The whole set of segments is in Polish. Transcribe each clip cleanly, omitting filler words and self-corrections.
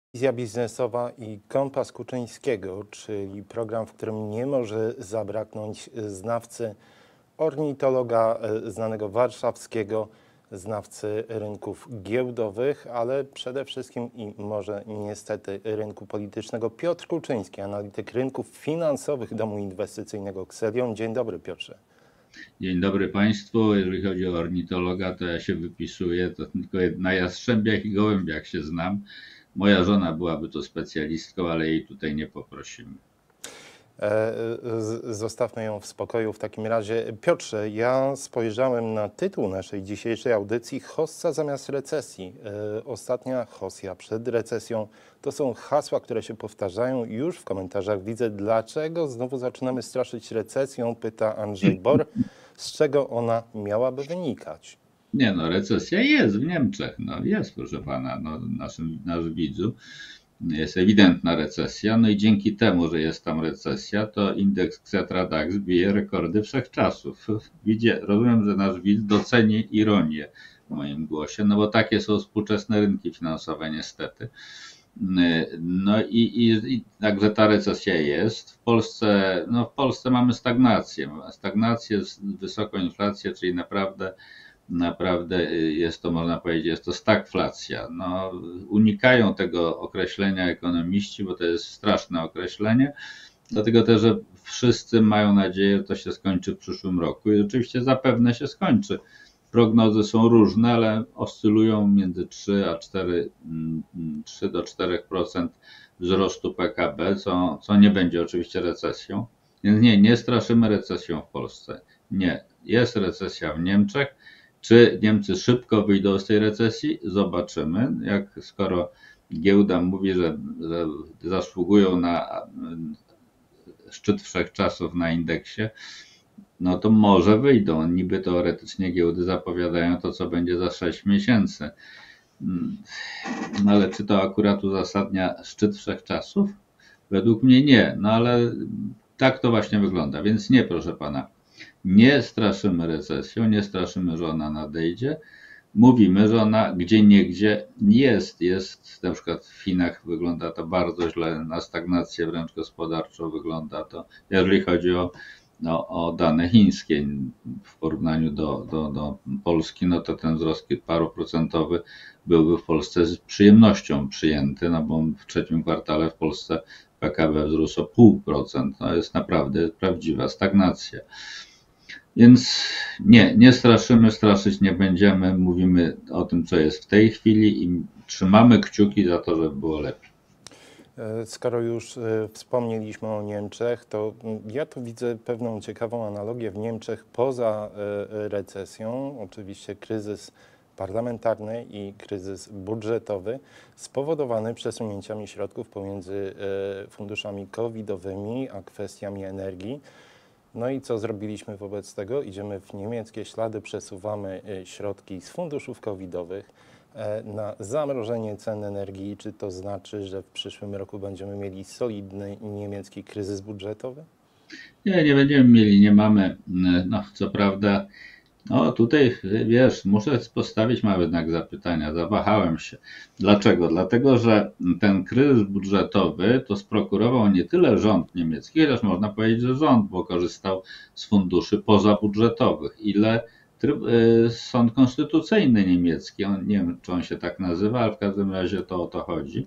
Wizja biznesowa i kompas Kuczyńskiego, czyli program, w którym nie może zabraknąć znawcy, ornitologa znanego warszawskiego, znawcy rynków giełdowych, ale przede wszystkim i może niestety rynku politycznego. Piotr Kuczyński, analityk rynków finansowych Domu Inwestycyjnego Xelion. Dzień dobry, Piotrze. Dzień dobry Państwu. Jeżeli chodzi o ornitologa, to ja się wypisuję, to tylko na jastrzębiach i gołębiach się znam. Moja żona byłaby to specjalistką, ale jej tutaj nie poprosimy. Zostawmy ją w spokoju w takim razie. Piotrze, ja spojrzałem na tytuł naszej dzisiejszej audycji: Hossa zamiast recesji. Ostatnia Hosja przed recesją. To są hasła, które się powtarzają. Już w komentarzach widzę, dlaczego znowu zaczynamy straszyć recesją, pyta Andrzej Bor. Z czego ona miałaby wynikać? Nie no, recesja jest w Niemczech. No jest, proszę pana, nasz widzu. Jest ewidentna recesja, no i dzięki temu, że jest tam recesja, to indeks Xetra DAX bije rekordy wszechczasów. Rozumiem, że nasz widz doceni ironię w moim głosie, no bo takie są współczesne rynki finansowe niestety. No i także ta recesja jest. W Polsce mamy stagnację, wysoką inflację, czyli naprawdę jest to, można powiedzieć, jest to stagflacja. No, unikają tego określenia ekonomiści, bo to jest straszne określenie, dlatego też, że wszyscy mają nadzieję, że to się skończy w przyszłym roku i oczywiście zapewne się skończy. Prognozy są różne, ale oscylują między 3 do 4% wzrostu PKB, co nie będzie oczywiście recesją. Więc nie straszymy recesją w Polsce. Nie, jest recesja w Niemczech. Czy Niemcy szybko wyjdą z tej recesji? Zobaczymy. Skoro giełda mówi, że zasługują na szczyt wszechczasów na indeksie, no to może wyjdą. Niby teoretycznie giełdy zapowiadają to, co będzie za 6 miesięcy. No ale czy to akurat uzasadnia szczyt wszechczasów? Według mnie nie, no ale tak to właśnie wygląda. Więc nie, proszę pana. Nie straszymy recesją, nie straszymy, że ona nadejdzie. Mówimy, że ona gdzieniegdzie jest. Na przykład w Chinach wygląda to bardzo źle, na stagnację wręcz gospodarczą wygląda to, jeżeli chodzi o dane chińskie. W porównaniu do Polski, no to ten wzrost paruprocentowy byłby w Polsce z przyjemnością przyjęty, no bo w trzecim kwartale w Polsce PKB wzrósł o 0,5%. To jest naprawdę prawdziwa stagnacja. Więc nie straszymy, straszyć nie będziemy, mówimy o tym, co jest w tej chwili i trzymamy kciuki za to, żeby było lepiej. Skoro już wspomnieliśmy o Niemczech, to ja tu widzę pewną ciekawą analogię w Niemczech poza recesją. Oczywiście kryzys parlamentarny i kryzys budżetowy spowodowany przesunięciami środków pomiędzy funduszami covidowymi a kwestiami energii. No i co zrobiliśmy wobec tego? Idziemy w niemieckie ślady, przesuwamy środki z funduszów covidowych na zamrożenie cen energii. Czy to znaczy, że w przyszłym roku będziemy mieli solidny niemiecki kryzys budżetowy? Nie będziemy mieli, nie mamy. No co prawda, no tutaj wiesz, muszę postawić mały znak zapytania, zawahałem się. Dlaczego? Dlatego, że ten kryzys budżetowy to sprokurował nie tyle rząd niemiecki, chociaż można powiedzieć, że rząd, bo korzystał z funduszy pozabudżetowych, ile Sąd Konstytucyjny niemiecki, nie wiem, czy on się tak nazywa, ale w każdym razie to o to chodzi,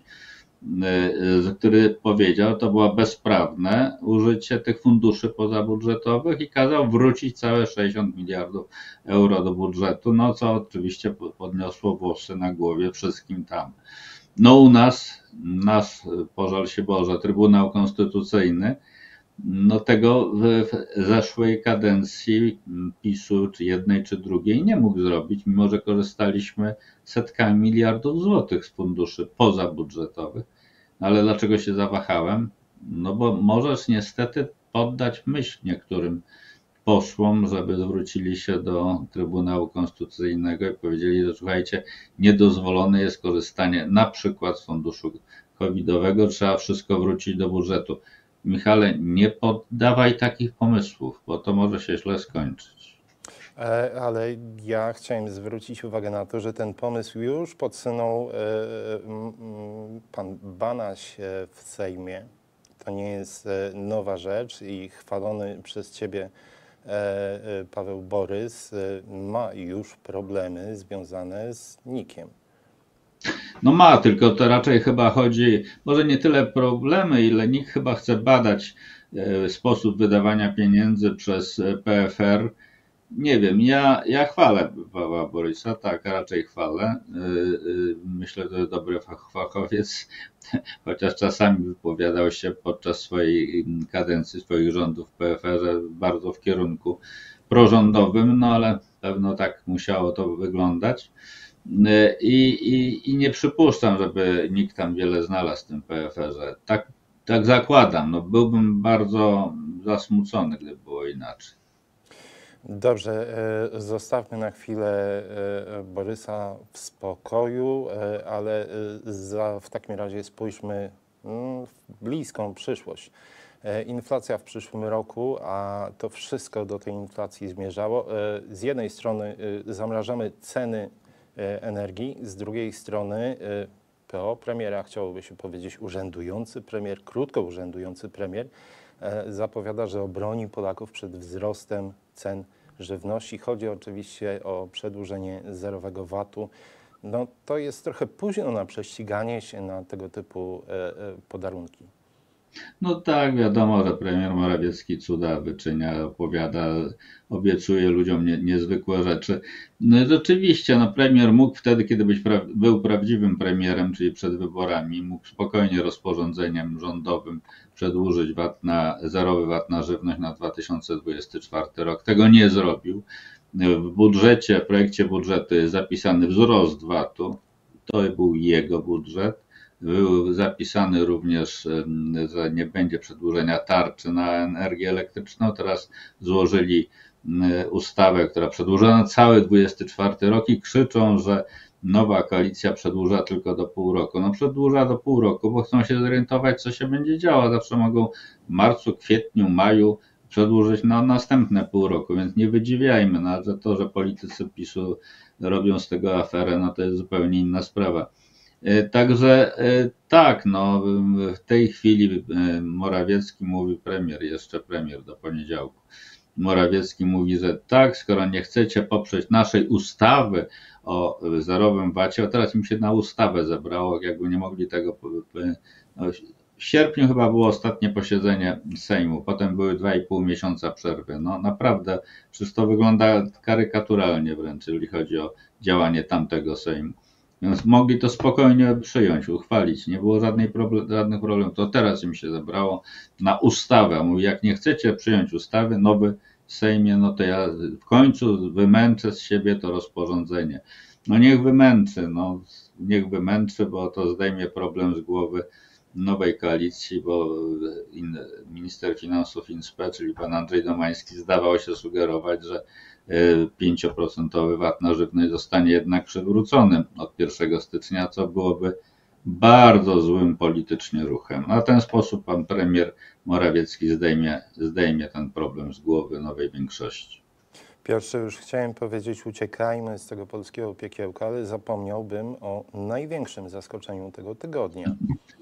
który powiedział, to było bezprawne użycie tych funduszy pozabudżetowych i kazał wrócić całe 60 miliardów euro do budżetu, no co oczywiście podniosło włosy na głowie wszystkim tam. No u nas, pożal się Boże, Trybunał Konstytucyjny, no tego w zeszłej kadencji PiS-u, czy jednej, czy drugiej, nie mógł zrobić, mimo że korzystaliśmy setkami miliardów złotych z funduszy pozabudżetowych. Ale dlaczego się zawahałem? No bo możesz niestety poddać myśl niektórym posłom, żeby zwrócili się do Trybunału Konstytucyjnego i powiedzieli, że słuchajcie, niedozwolone jest korzystanie na przykład z funduszu covidowego, trzeba wszystko wrócić do budżetu. Michale, nie poddawaj takich pomysłów, bo to może się źle skończyć. Ale ja chciałem zwrócić uwagę na to, że ten pomysł już podsunął pan Banaś w Sejmie. To nie jest nowa rzecz i chwalony przez ciebie Paweł Borys ma już problemy związane z NIK-iem. No ma, tylko to raczej chyba chodzi, może nie tyle problemy, ile nikt chyba chce badać sposób wydawania pieniędzy przez PFR. Nie wiem, ja chwalę Pawła Borysa, tak, raczej chwalę. Myślę, że to dobry fachowiec, chociaż czasami wypowiadał się podczas swojej kadencji, swoich rządów w PFR-ze bardzo w kierunku prorządowym, no ale pewno tak musiało to wyglądać. I nie przypuszczam, żeby nikt tam wiele znalazł w tym PFR-ze. Tak zakładam, no byłbym bardzo zasmucony, gdyby było inaczej. Dobrze, zostawmy na chwilę Borysa w spokoju, ale w takim razie spójrzmy w bliską przyszłość. Inflacja w przyszłym roku, a to wszystko do tej inflacji zmierzało. Z jednej strony zamrażamy ceny energii, z drugiej strony PO premiera, chciałoby się powiedzieć urzędujący premier, krótko urzędujący premier, zapowiada, że obroni Polaków przed wzrostem cen żywności. Chodzi oczywiście o przedłużenie zerowego VAT-u. No, to jest trochę późno na prześciganie się na tego typu podarunki. No tak, wiadomo, że premier Morawiecki cuda wyczynia, opowiada, obiecuje ludziom niezwykłe rzeczy. No, rzeczywiście, no premier mógł wtedy, kiedy był prawdziwym premierem, czyli przed wyborami, mógł spokojnie rozporządzeniem rządowym przedłużyć zerowy VAT na żywność na 2024 rok. Tego nie zrobił. W projekcie budżetu jest zapisany wzrost VAT-u. To był jego budżet. Był zapisany również, że nie będzie przedłużenia tarczy na energię elektryczną. Teraz złożyli ustawę, która przedłuża na cały 24 rok i krzyczą, że nowa koalicja przedłuża tylko do pół roku. No przedłuża do pół roku, bo chcą się zorientować, co się będzie działo. Zawsze mogą w marcu, kwietniu, maju przedłużyć na następne pół roku, więc nie wydziwiajmy, no, że to, że politycy PiS-u robią z tego aferę, no to jest zupełnie inna sprawa. Także tak, no w tej chwili Morawiecki mówi, jeszcze premier do poniedziałku, Morawiecki mówi, że tak, skoro nie chcecie poprzeć naszej ustawy o zerowym VAT-ie, a teraz im się na ustawę zebrało, jakby nie mogli tego, no, w sierpniu chyba było ostatnie posiedzenie Sejmu, potem były 2,5 miesiąca przerwy. No naprawdę, przecież to wygląda karykaturalnie wręcz, jeżeli chodzi o działanie tamtego Sejmu. Więc mogli to spokojnie przyjąć, uchwalić, nie było żadnych problemów. To teraz im się zebrało na ustawę. Mówi, jak nie chcecie przyjąć ustawy, nowy Sejmie, no to ja w końcu wymęczę z siebie to rozporządzenie. No niech wymęczy, bo to zdejmie problem z głowy nowej koalicji, bo minister finansów INSPE, czyli pan Andrzej Domański, zdawał się sugerować, że 5% VAT na żywność zostanie jednak przywrócony od 1 stycznia, co byłoby bardzo złym politycznie ruchem. Na ten sposób pan premier Morawiecki zdejmie ten problem z głowy nowej większości. Piotrze, już chciałem powiedzieć, uciekajmy z tego polskiego piekiełka, ale zapomniałbym o największym zaskoczeniu tego tygodnia.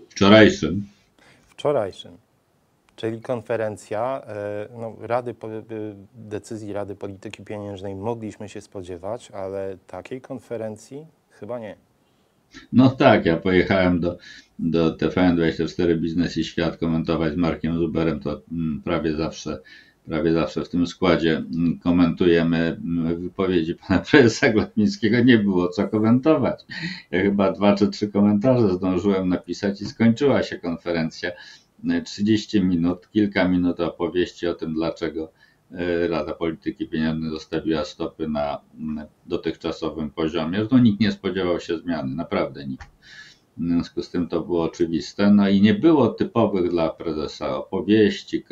Wczorajszym. Czyli konferencja, no, decyzji Rady Polityki Pieniężnej mogliśmy się spodziewać, ale takiej konferencji chyba nie. No tak, ja pojechałem do TVN24 Biznes i Świat komentować z Markiem Zuberem, to prawie zawsze w tym składzie komentujemy wypowiedzi pana prezesa Glapińskiego. Nie było co komentować. Ja chyba 2 czy 3 komentarze zdążyłem napisać i skończyła się konferencja. 30 minut, kilka minut opowieści o tym, dlaczego Rada Polityki Pieniężnej zostawiła stopy na dotychczasowym poziomie. Zresztą nikt nie spodziewał się zmiany, naprawdę nikt. W związku z tym to było oczywiste. No i nie było typowych dla prezesa opowieści,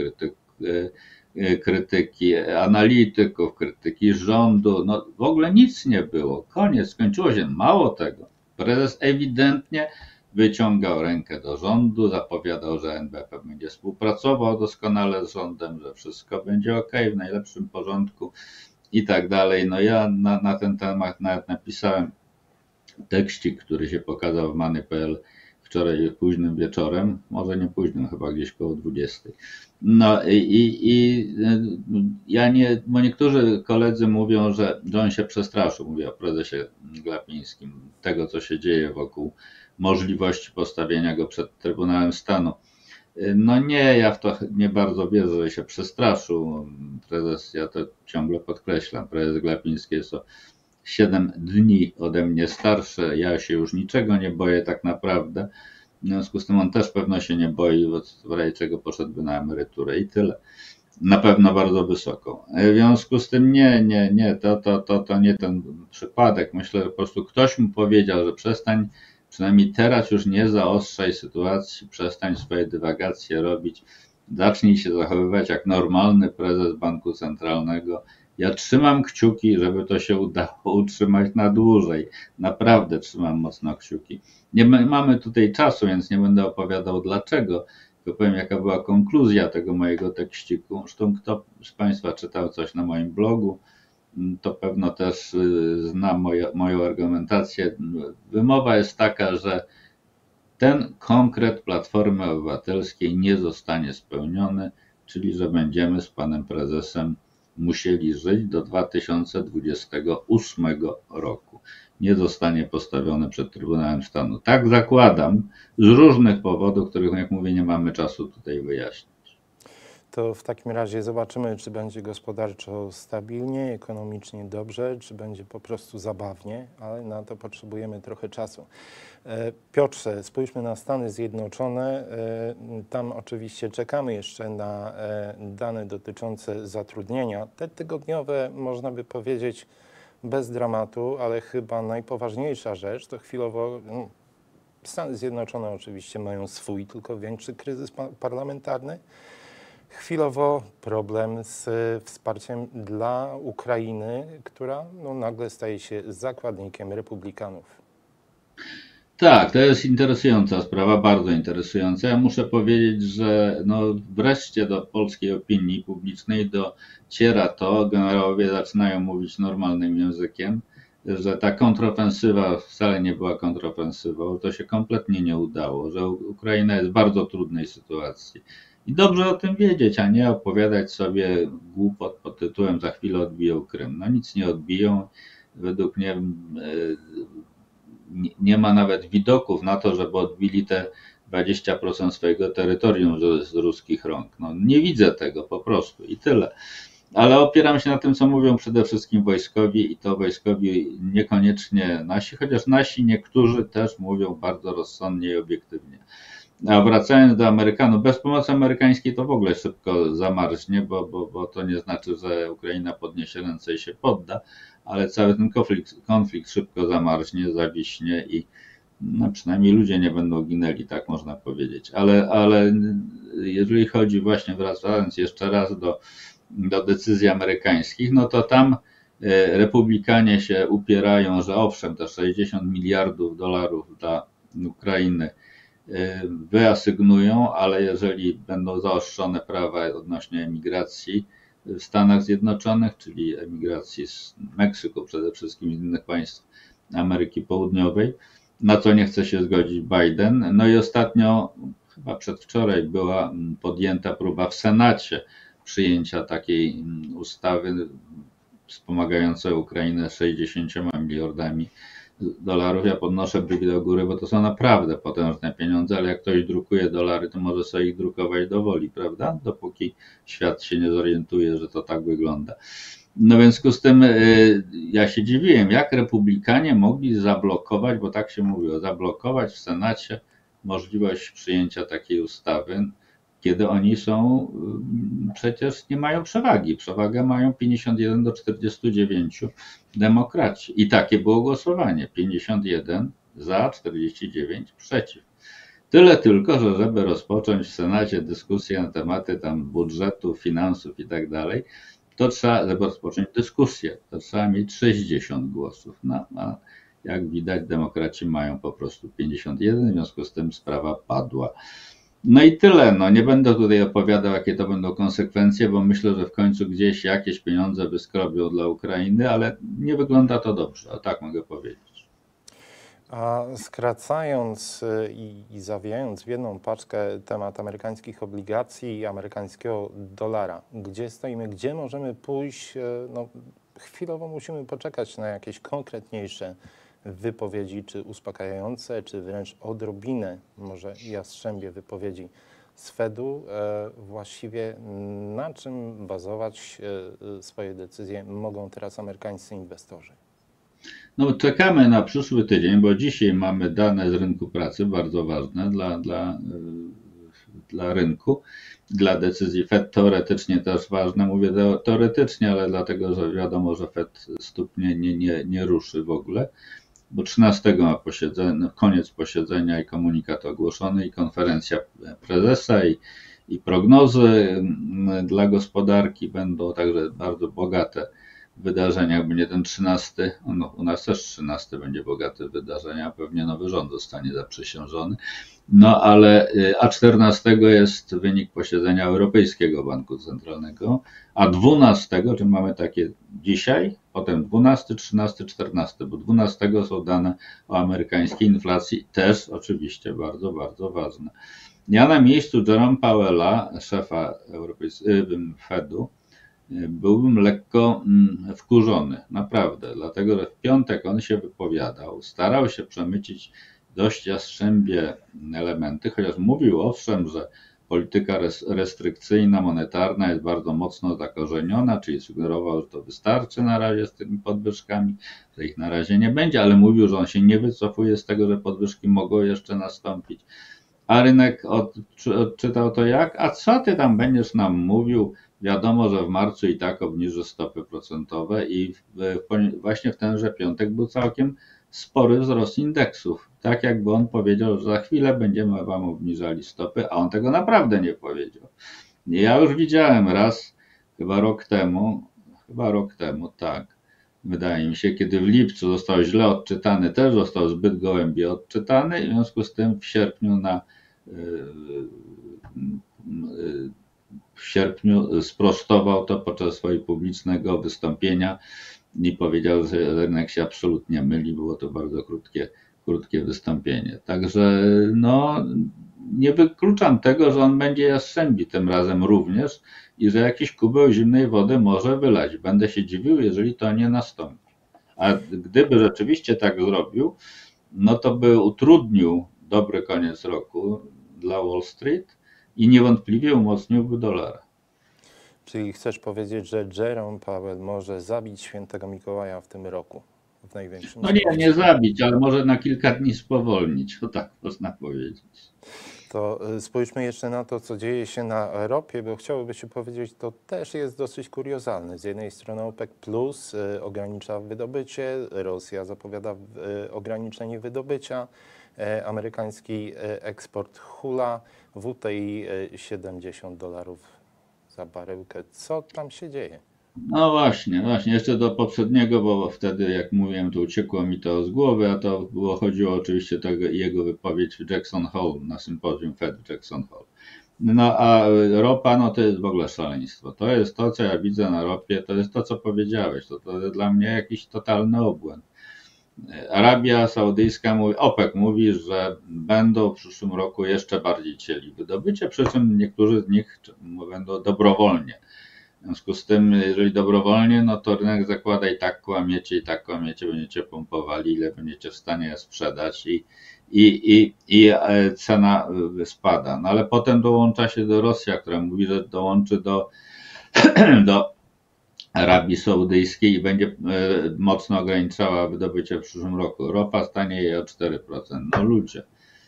krytyki analityków, krytyki rządu. No w ogóle nic nie było. Koniec, skończyło się. Mało tego. Prezes ewidentnie wyciągał rękę do rządu, zapowiadał, że NBP będzie współpracował doskonale z rządem, że wszystko będzie ok, w najlepszym porządku. i tak dalej. No ja na ten temat nawet napisałem tekścik, który się pokazał w Money.pl wczoraj późnym wieczorem, może nie późnym, chyba gdzieś koło 20. No i ja nie, bo niektórzy koledzy mówią, że on się przestraszył, mówię o prezesie Glapińskim, tego co się dzieje wokół możliwości postawienia go przed Trybunałem Stanu. No nie, ja w to nie bardzo wierzę, że się przestraszył. Prezes, ja to ciągle podkreślam, prezes Glapiński jest o 7 dni ode mnie starszy, ja się już niczego nie boję tak naprawdę. W związku z tym on też pewno się nie boi, bo w razie czego poszedłby na emeryturę i tyle. Na pewno bardzo wysoką. W związku z tym nie, to nie ten przypadek. Myślę, że po prostu ktoś mu powiedział, że przestań, przynajmniej teraz już nie zaostrzaj sytuacji, przestań swoje dywagacje robić, zacznij się zachowywać jak normalny prezes banku centralnego. Ja trzymam kciuki, żeby to się udało utrzymać na dłużej. Naprawdę trzymam mocno kciuki. Nie mamy tutaj czasu, więc nie będę opowiadał dlaczego, tylko powiem jaka była konkluzja tego mojego tekściku. Zresztą kto z Państwa czytał coś na moim blogu, to pewno też zna moją argumentację. Wymowa jest taka, że ten konkret Platformy Obywatelskiej nie zostanie spełniony, czyli że będziemy z panem prezesem musieli żyć do 2028 roku. Nie zostanie postawiony przed Trybunałem Stanu. Tak zakładam, z różnych powodów, których, jak mówię, nie mamy czasu tutaj wyjaśnić. To w takim razie zobaczymy, czy będzie gospodarczo stabilnie, ekonomicznie dobrze, czy będzie po prostu zabawnie, ale na to potrzebujemy trochę czasu. Piotrze, spójrzmy na Stany Zjednoczone. Tam oczywiście czekamy jeszcze na dane dotyczące zatrudnienia. Te tygodniowe, można by powiedzieć, bez dramatu, ale chyba najpoważniejsza rzecz to chwilowo... Stany Zjednoczone oczywiście mają swój, tylko większy kryzys parlamentarny. Chwilowo problem z wsparciem dla Ukrainy, która nagle staje się zakładnikiem republikanów. Tak, to jest interesująca sprawa, bardzo interesująca. Ja muszę powiedzieć, że wreszcie do polskiej opinii publicznej dociera to, generałowie zaczynają mówić normalnym językiem, że ta kontrofensywa wcale nie była kontrofensywą, to się kompletnie nie udało, że Ukraina jest w bardzo trudnej sytuacji. I dobrze o tym wiedzieć, a nie opowiadać sobie głupot pod tytułem za chwilę odbiją Krym. No nic nie odbiją. Według mnie nie ma nawet widoków na to, żeby odbili te 20% swojego terytorium z ruskich rąk. No, nie widzę tego po prostu i tyle. Ale opieram się na tym, co mówią przede wszystkim wojskowi i to wojskowi niekoniecznie nasi, chociaż nasi niektórzy też mówią bardzo rozsądnie i obiektywnie. A wracając do Amerykanów, bez pomocy amerykańskiej to w ogóle szybko zamarznie, bo to nie znaczy, że Ukraina podniesie ręce i się podda, ale cały ten konflikt szybko zamarznie, zawiśnie i przynajmniej ludzie nie będą ginęli, tak można powiedzieć. Ale jeżeli chodzi właśnie, wracając jeszcze raz do decyzji amerykańskich, no to tam republikanie się upierają, że owszem, te 60 miliardów dolarów dla Ukrainy wyasygnują, ale jeżeli będą zaostrzone prawa odnośnie emigracji w Stanach Zjednoczonych, czyli emigracji z Meksyku przede wszystkim, z innych państw Ameryki Południowej, na co nie chce się zgodzić Biden. No i ostatnio, chyba przedwczoraj, była podjęta próba w Senacie przyjęcia takiej ustawy wspomagającej Ukrainę 60 miliardami dolarów. Ja podnoszę brwi do góry, bo to są naprawdę potężne pieniądze, ale jak ktoś drukuje dolary, to może sobie ich drukować do woli, prawda? Dopóki świat się nie zorientuje, że to tak wygląda. No w związku z tym ja się dziwiłem, jak republikanie mogli zablokować, bo tak się mówiło, zablokować w Senacie możliwość przyjęcia takiej ustawy, kiedy oni są, przecież nie mają przewagi. Przewagę mają 51 do 49 demokraci. I takie było głosowanie. 51 za, 49 przeciw. Tyle tylko, że żeby rozpocząć w Senacie dyskusję na tematy tam budżetu, finansów i tak dalej, to trzeba, żeby rozpocząć dyskusję, to trzeba mieć 60 głosów. No, a jak widać, demokraci mają po prostu 51, w związku z tym sprawa padła. No i tyle. No, nie będę tutaj opowiadał, jakie to będą konsekwencje, bo myślę, że w końcu gdzieś jakieś pieniądze wyskrobią dla Ukrainy, ale nie wygląda to dobrze, a tak mogę powiedzieć. A skracając i zawijając w jedną paczkę temat amerykańskich obligacji i amerykańskiego dolara, gdzie stoimy, gdzie możemy pójść? No, chwilowo musimy poczekać na jakieś konkretniejsze wypowiedzi, czy uspokajające, czy wręcz odrobinę, może jastrzębie wypowiedzi z Fedu. Właściwie na czym bazować swoje decyzje mogą teraz amerykańscy inwestorzy? No, czekamy na przyszły tydzień, bo dzisiaj mamy dane z rynku pracy, bardzo ważne dla rynku, dla decyzji Fed, teoretycznie też ważne. Mówię teoretycznie, ale dlatego, że wiadomo, że Fed stóp nie ruszy w ogóle, bo 13 ma posiedzenie, koniec posiedzenia i komunikat ogłoszony, i konferencja prezesa, i prognozy dla gospodarki będą także bardzo bogate wydarzenia, będzie ten 13, no, u nas też 13 będzie bogaty wydarzenia, pewnie nowy rząd zostanie zaprzysiężony, no ale a 14 jest wynik posiedzenia Europejskiego Banku Centralnego, a 12, czyli mamy takie dzisiaj, potem 12, 13, 14, bo 12 są dane o amerykańskiej inflacji, też oczywiście bardzo, bardzo ważne. Ja na miejscu Jerome Powella, szefa Fedu, byłbym lekko wkurzony, naprawdę, dlatego że w piątek on się wypowiadał, starał się przemycić dość jastrzębie elementy, chociaż mówił owszem, że polityka restrykcyjna, monetarna jest bardzo mocno zakorzeniona, czyli sugerował, że to wystarczy na razie z tymi podwyżkami, że ich na razie nie będzie, ale mówił, że on się nie wycofuje z tego, że podwyżki mogą jeszcze nastąpić. A rynek odczytał to jak? A co ty tam będziesz nam mówił? Wiadomo, że w marcu i tak obniży stopy procentowe i właśnie w tenże piątek był całkiem spory wzrost indeksów. Tak jakby on powiedział, że za chwilę będziemy wam obniżali stopy, a on tego naprawdę nie powiedział. Ja już widziałem raz, chyba rok temu, tak, wydaje mi się, kiedy w lipcu został źle odczytany, też został zbyt gołębie odczytany, i w związku z tym w sierpniu sprostował to podczas swojego publicznego wystąpienia i powiedział, że rynek się absolutnie myli. Było to bardzo krótkie wystąpienie. Także no, nie wykluczam tego, że on będzie jastrzębi tym razem również i że jakiś kubeł zimnej wody może wylać. Będę się dziwił, jeżeli to nie nastąpi. A gdyby rzeczywiście tak zrobił, no to by utrudnił dobry koniec roku dla Wall Street i niewątpliwie umocniłby dolara. Czyli chcesz powiedzieć, że Jerome Powell może zabić świętego Mikołaja w tym roku? W największym No skrócie? nie zabić, ale może na kilka dni spowolnić, o tak można powiedzieć. To spójrzmy jeszcze na to, co dzieje się na ropie, bo chciałoby się powiedzieć, to też jest dosyć kuriozalne. Z jednej strony OPEC Plus ogranicza wydobycie, Rosja zapowiada ograniczenie wydobycia, amerykański eksport hula, WTI $70 za baryłkę. Co tam się dzieje? No właśnie, jeszcze do poprzedniego, bo wtedy, jak mówiłem, to uciekło mi to z głowy, a to chodziło oczywiście o jego wypowiedź w Jackson Hole, na sympozjum Fed w Jackson Hole. No a ropa, no to jest w ogóle szaleństwo. To jest to, co ja widzę na ropie, to jest to, co powiedziałeś. To jest dla mnie jakiś totalny obłęd. Arabia Saudyjska mówi, OPEC mówi, że będą w przyszłym roku jeszcze bardziej cieli wydobycie, przy czym niektórzy z nich będą dobrowolnie. W związku z tym, jeżeli dobrowolnie, no to rynek zakłada i tak kłamiecie, będziecie pompowali, ile będziecie w stanie je sprzedać i cena spada. No ale potem dołącza się do Rosja, która mówi, że dołączy do Arabii Saudyjskiej i będzie mocno ograniczała wydobycie w przyszłym roku. Ropa stanieje o 4%. No ludzie,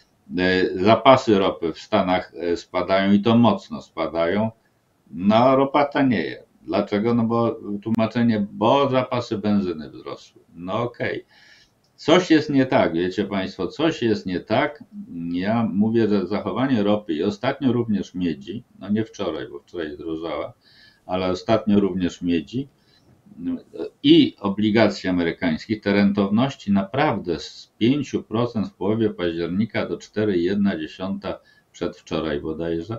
zapasy ropy w Stanach spadają i to mocno spadają. No, ropa tanieje. Dlaczego? No bo tłumaczenie, bo zapasy benzyny wzrosły. No okej. Coś jest nie tak, wiecie Państwo, coś jest nie tak. Ja mówię, że zachowanie ropy i ostatnio również miedzi, no nie wczoraj, bo wczoraj zdrożała, ale ostatnio również miedzi i obligacji amerykańskich, te rentowności naprawdę z 5% w połowie października do 4,1% przedwczoraj bodajże,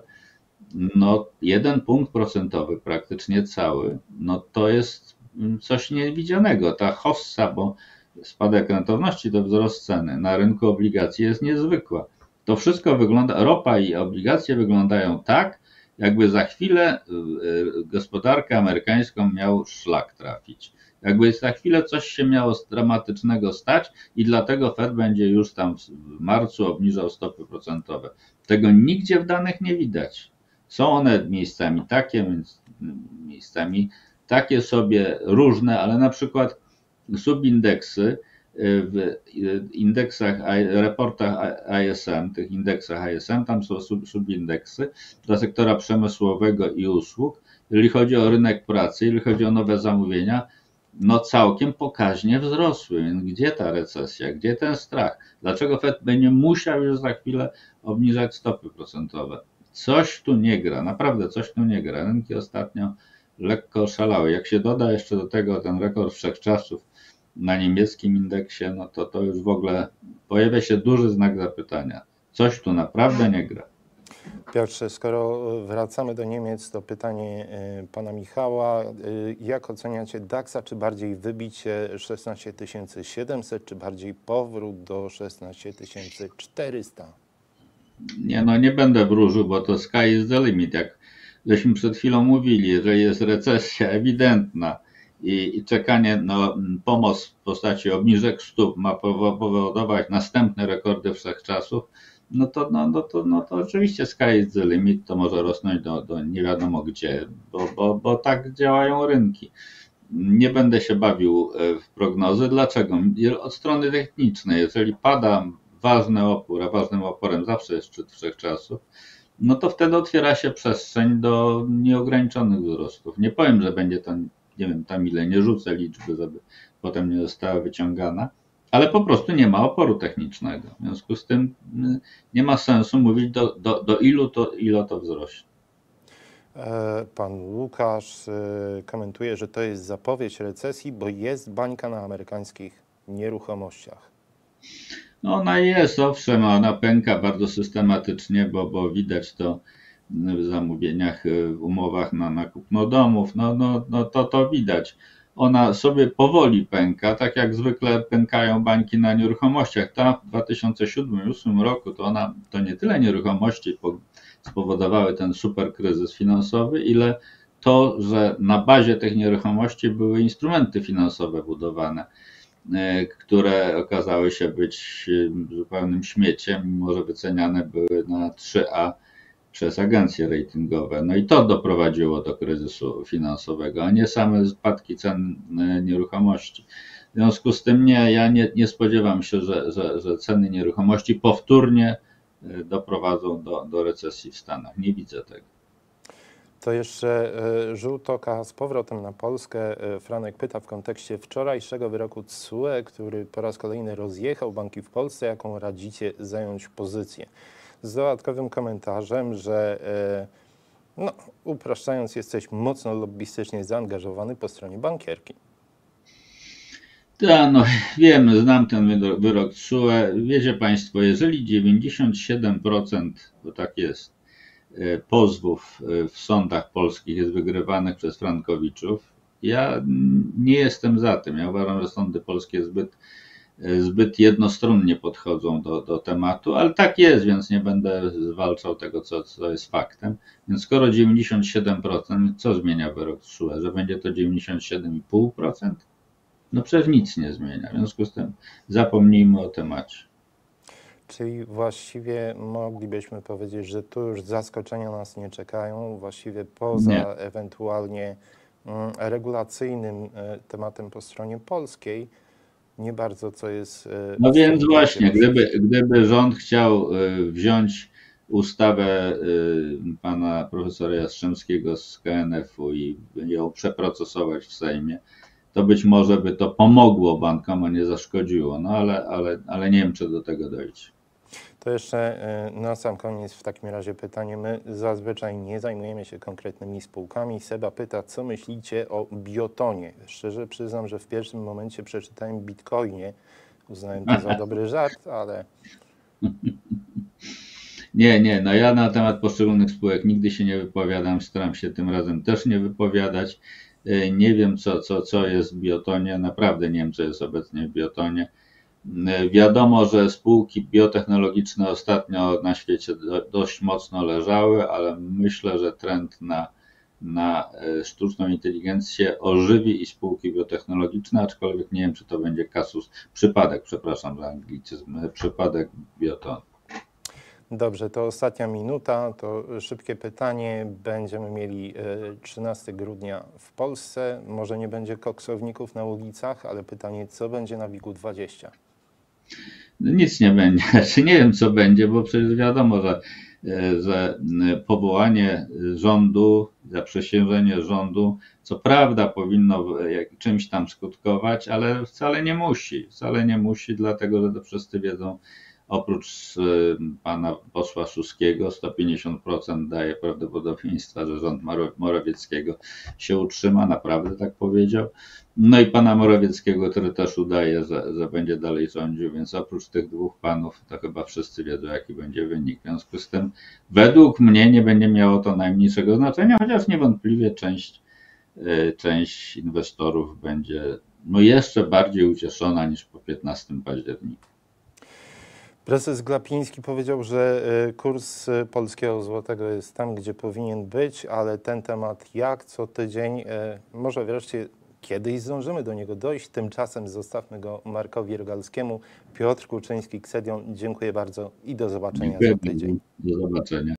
no 1 punkt procentowy, praktycznie cały, no to jest coś niewidzianego. Ta hossa, bo spadek rentowności to wzrost ceny na rynku obligacji jest niezwykła. To wszystko wygląda, ropa i obligacje wyglądają tak, jakby za chwilę gospodarkę amerykańską miał szlak trafić. Jakby za chwilę coś się miało dramatycznego stać i dlatego Fed będzie już tam w marcu obniżał stopy procentowe. Tego nigdzie w danych nie widać. Są one miejscami takie, miejscami takie sobie różne, ale na przykład subindeksy w indeksach, raportach ISM, tych indeksach ISM, tam są subindeksy dla sektora przemysłowego i usług. Jeżeli chodzi o rynek pracy, jeżeli chodzi o nowe zamówienia, no całkiem pokaźnie wzrosły. Więc gdzie ta recesja, gdzie ten strach? Dlaczego Fed będzie musiał już za chwilę obniżać stopy procentowe? Coś tu nie gra, naprawdę coś tu nie gra. Rynki ostatnio lekko szalały. Jak się doda jeszcze do tego ten rekord wszechczasów na niemieckim indeksie, no to już w ogóle pojawia się duży znak zapytania. Coś tu naprawdę nie gra. Piotrze, skoro wracamy do Niemiec, to pytanie pana Michała. Jak oceniacie DAX-a? Czy bardziej wybicie 16 700, czy bardziej powrót do 16 400? Nie, no nie będę wróżył, bo to sky is the limit. Jak żeśmy przed chwilą mówili, jeżeli jest recesja ewidentna i czekanie na pomoc w postaci obniżek stóp ma powodować następne rekordy wszechczasów, no to oczywiście sky is the limit, to może rosnąć do nie wiadomo gdzie, bo tak działają rynki. Nie będę się bawił w prognozy. Dlaczego? Od strony technicznej, jeżeli pada ważny opór, a ważnym oporem zawsze jest szczyt wszechczasów, no to wtedy otwiera się przestrzeń do nieograniczonych wzrostów. Nie powiem, że będzie to, nie wiem, tam ile, nie rzucę liczby, żeby potem nie została wyciągana, ale po prostu nie ma oporu technicznego. W związku z tym nie ma sensu mówić do ilu to wzrośnie. Pan Łukasz komentuje, że to jest zapowiedź recesji, bo jest bańka na amerykańskich nieruchomościach. No ona jest, owszem, ona pęka bardzo systematycznie, bo widać to w zamówieniach, w umowach na kupno domów, to widać. Ona sobie powoli pęka, tak jak zwykle pękają bańki na nieruchomościach. Ta w 2007-2008 roku to nie tyle nieruchomości spowodowały ten super kryzys finansowy, ile to, że na bazie tych nieruchomości były instrumenty finansowe budowane, które okazały się być zupełnym śmieciem, mimo że wyceniane były na 3A przez agencje ratingowe. No i to doprowadziło do kryzysu finansowego, a nie same spadki cen nieruchomości. W związku z tym ja nie spodziewam się, że ceny nieruchomości powtórnie doprowadzą do recesji w Stanach. Nie widzę tego. To jeszcze rzut oka z powrotem na Polskę. Franek pyta w kontekście wczorajszego wyroku TSUE, który po raz kolejny rozjechał banki w Polsce. Jaką radzicie zająć pozycję? Z dodatkowym komentarzem, że upraszczając, jesteś mocno lobbystycznie zaangażowany po stronie bankierki. Tak, no wiem, znam ten wyrok TSUE. Wiecie Państwo, jeżeli 97%, bo tak jest, pozwów w sądach polskich jest wygrywanych przez frankowiczów, ja nie jestem za tym. Ja uważam, że sądy polskie zbyt jednostronnie podchodzą do tematu, ale tak jest, więc nie będę zwalczał tego, co jest faktem. Więc skoro 97%, co zmienia wyrok TSUE? Że będzie to 97,5%? No przecież nic nie zmienia. W związku z tym zapomnijmy o temacie. Czyli właściwie moglibyśmy powiedzieć, że tu już zaskoczenia nas nie czekają, właściwie poza ewentualnie regulacyjnym tematem po stronie polskiej, nie bardzo co jest... No więc właśnie, gdyby rząd chciał wziąć ustawę pana profesora Jastrzębskiego z KNF-u i ją przeprocesować w Sejmie, to być może by to pomogło bankom, a nie zaszkodziło. No ale nie wiem, czy do tego dojdzie. To jeszcze na sam koniec w takim razie pytanie. My zazwyczaj nie zajmujemy się konkretnymi spółkami. Seba pyta, co myślicie o Biotonie? Szczerze przyznam, że w pierwszym momencie przeczytałem Bitcoinie. Uznałem to za dobry żart, ale... Nie, no ja na temat poszczególnych spółek nigdy się nie wypowiadam, staram się tym razem też nie wypowiadać. Nie wiem, co jest w Biotonie, naprawdę nie wiem, co jest obecnie w Biotonie. Wiadomo, że spółki biotechnologiczne ostatnio na świecie dość mocno leżały, ale myślę, że trend na sztuczną inteligencję ożywi i spółki biotechnologiczne, aczkolwiek nie wiem, czy to będzie przypadek, przepraszam za anglicyzm, przypadek Biotonu. Dobrze, to ostatnia minuta, to szybkie pytanie. Będziemy mieli 13 grudnia w Polsce. Może nie będzie koksowników na ulicach, ale pytanie, co będzie na WIG-20? Nic nie będzie, czy nie wiem, co będzie, bo przecież wiadomo, że powołanie rządu, zaprzysiężenie rządu, co prawda powinno czymś tam skutkować, ale wcale nie musi, dlatego że to wszyscy wiedzą, oprócz pana posła Suskiego 150% daje prawdopodobieństwa, że rząd Morawieckiego się utrzyma, naprawdę tak powiedział. No i pana Morawieckiego, który też udaje, że będzie dalej rządził, więc oprócz tych dwóch panów to chyba wszyscy wiedzą, jaki będzie wynik. W związku z tym według mnie nie będzie miało to najmniejszego znaczenia, chociaż niewątpliwie część inwestorów będzie jeszcze bardziej ucieszona niż po 15 października. Prezes Glapiński powiedział, że kurs polskiego złotego jest tam, gdzie powinien być, ale ten temat jak co tydzień, może wreszcie kiedyś zdążymy do niego dojść. Tymczasem zostawmy go Markowi Rogalskiemu. Piotr Kulczyński, Ksedion, dziękuję bardzo i do zobaczenia za tydzień. Do zobaczenia.